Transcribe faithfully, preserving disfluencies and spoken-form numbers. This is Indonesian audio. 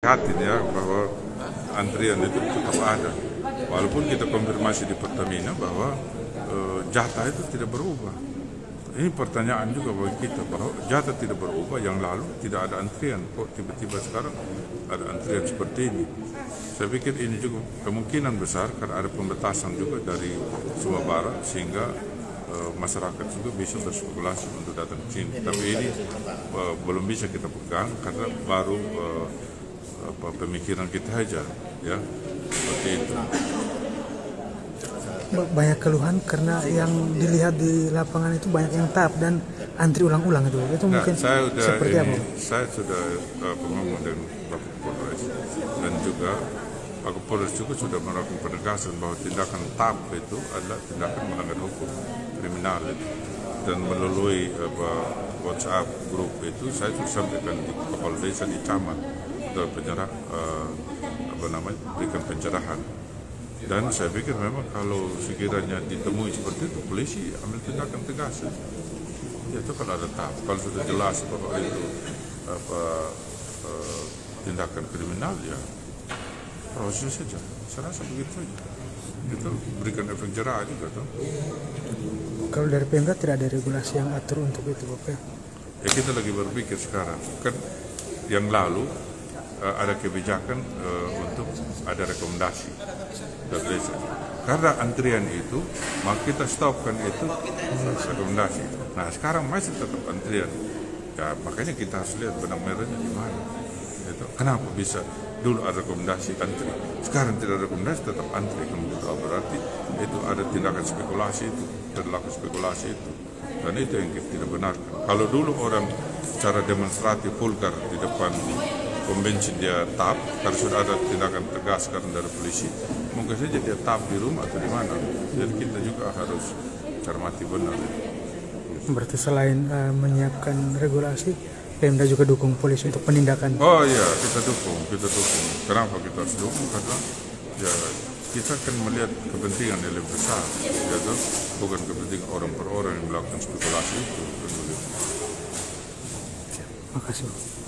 dekatin ya bahwa antrian itu tetap ada. Walaupun kita konfirmasi di Pertamina bahwa e, jatah itu tidak berubah. Ini pertanyaan juga bagi kita bahwa jatah tidak berubah, yang lalu tidak ada antrian, kok tiba-tiba sekarang ada antrian seperti ini. Saya pikir ini juga kemungkinan besar karena ada pembatasan juga dari Sumba Barat sehingga e, masyarakat juga bisa berspekulasi untuk datang ke sini. Tapi ini e, belum bisa kita pegang karena baru e, apa, pemikiran kita aja, ya seperti itu. Banyak keluhan karena yang dilihat di lapangan itu banyak yang tahap dan antri ulang-ulang itu. Itu nah, mungkin saya sudah seperti ini, apa? Saya sudah uh, ngomong dengan Bapak Kapolres dan juga Pak Kapolres juga sudah melakukan penegasan bahwa tindakan tahap itu adalah tindakan melanggar hukum kriminal itu. Dan melalui uh, WhatsApp grup itu saya sudah sampaikan di Kepala Desa di Camat untuk pencerah uh, apa namanya berikan pencerahan. Dan saya pikir memang kalau sekiranya ditemui seperti itu, polisi ambil tindakan tegas. Ya, itu kalau ada tahap, kalau sudah jelas bahwa itu apa, uh, tindakan kriminal, ya proses saja. Saya rasa begitu saja. Itu berikan efek jerah juga tuh. Kalau dari Pemda tidak ada regulasi yang atur untuk itu, Bapak? Ya kita lagi berpikir sekarang. Kan yang lalu uh, ada kebijakan uh, untuk ada rekomendasi dari desa. Karena antrian itu, maka kita stopkan itu rekomendasi. Nah sekarang masih tetap antrian. Ya makanya kita harus lihat benang merahnya di mana. Itu kenapa bisa dulu ada rekomendasi antri, sekarang tidak ada rekomendasi tetap antri. Kemudian berarti itu ada tindakan spekulasi itu, terlaku spekulasi itu. Dan itu yang kita tidak benarkan. Kalau dulu orang secara demonstratif vulgar di depan konvensi dia tahap, karena sudah ada tindakan tegas karena dari polisi, mungkin saja dia tahap di rumah atau di mana. Jadi kita juga harus cermati benar. Berarti selain uh, menyiapkan regulasi, Pemda juga dukung polisi untuk penindakan. Oh iya, kita dukung, kita dukung. Kenapa kita harus dukung? Karena ya kita akan melihat kepentingan yang lebih besar, yaitu bukan kepentingan orang per orang yang melakukan spekulasi itu. Terima kasih.